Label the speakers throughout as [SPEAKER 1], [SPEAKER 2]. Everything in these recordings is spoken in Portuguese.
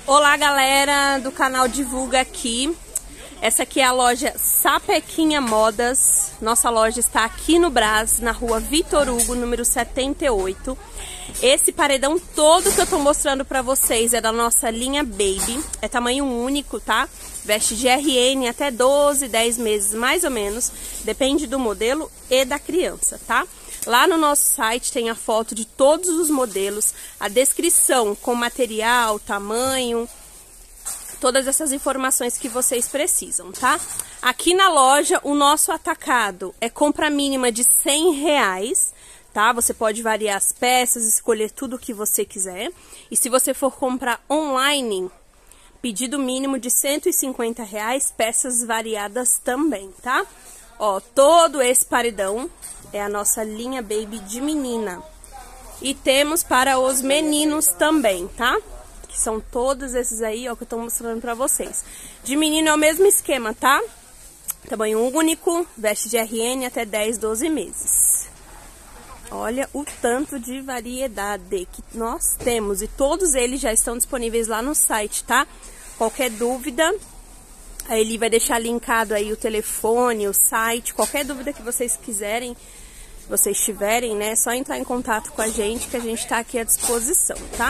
[SPEAKER 1] Olá, galera do canal Divulga Aqui. Essa aqui é a loja Sapequinha Modas. Nossa loja está aqui no Brás, na rua Vitor Hugo, número 78. Esse paredão todo que eu tô mostrando pra vocês é da nossa linha Baby. É tamanho único, tá? Veste de RN até 12, 10 meses mais ou menos. Depende do modelo e da criança, tá? Lá no nosso site tem a foto de todos os modelos, a descrição com material, tamanho, todas essas informações que vocês precisam, tá? Aqui na loja, o nosso atacado é compra mínima de R$100, tá? Você pode variar as peças, escolher tudo o que você quiser. E se você for comprar online, pedido mínimo de R$150, peças variadas também, tá? Ó, todo esse paredão é a nossa linha Baby de menina. E temos para os meninos também, tá? Que são todos esses aí, ó, que eu tô mostrando pra vocês. De menino é o mesmo esquema, tá? Tamanho único, veste de RN até 10, 12 meses. Olha o tanto de variedade que nós temos. E todos eles já estão disponíveis lá no site, tá? Qualquer dúvida, aí ele vai deixar linkado aí o telefone, o site. Qualquer dúvida que vocês quiserem, vocês tiverem, né? É só entrar em contato com a gente que a gente tá aqui à disposição, tá?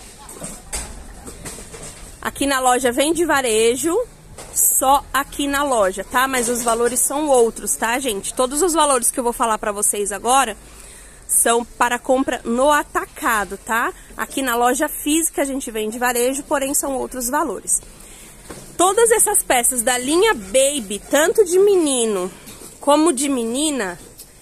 [SPEAKER 1] Aqui na loja vende varejo, só aqui na loja, tá? Mas os valores são outros, tá, gente? Todos os valores que eu vou falar pra vocês agora são para compra no atacado, tá? Aqui na loja física a gente vende varejo, porém são outros valores. Todas essas peças da linha Baby, tanto de menino como de menina,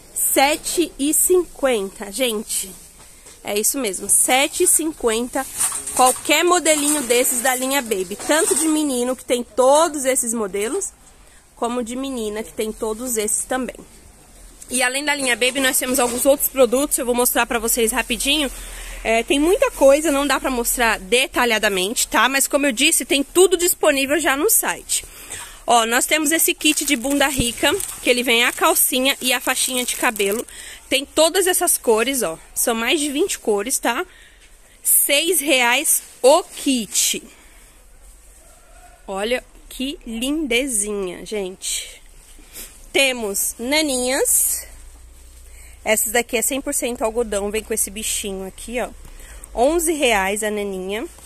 [SPEAKER 1] R$7,50, gente. É isso mesmo, R$7,50. Qualquer modelinho desses da linha Baby, tanto de menino, que tem todos esses modelos, como de menina, que tem todos esses também. E além da linha Baby, nós temos alguns outros produtos, eu vou mostrar pra vocês rapidinho. Tem muita coisa, não dá pra mostrar detalhadamente, tá? Mas como eu disse, tem tudo disponível já no site. Ó, nós temos esse kit de bunda rica, que ele vem a calcinha e a faixinha de cabelo. Tem todas essas cores, ó. São mais de 20 cores, tá? R$6 o kit. Olha que lindezinha, gente. Temos naninhas. Essas daqui é 100% algodão, vem com esse bichinho aqui, ó. R$11 a naninha.